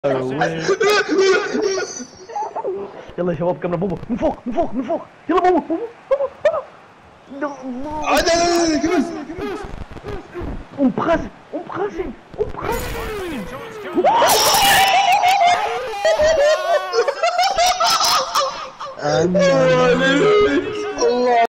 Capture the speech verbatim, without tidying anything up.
يلا يا شباب كمل بوبو من فوق من فوق من فوق يلا بوبو بوبو بوبو عاد كمل كمل On me presse on me presse on me presse أنا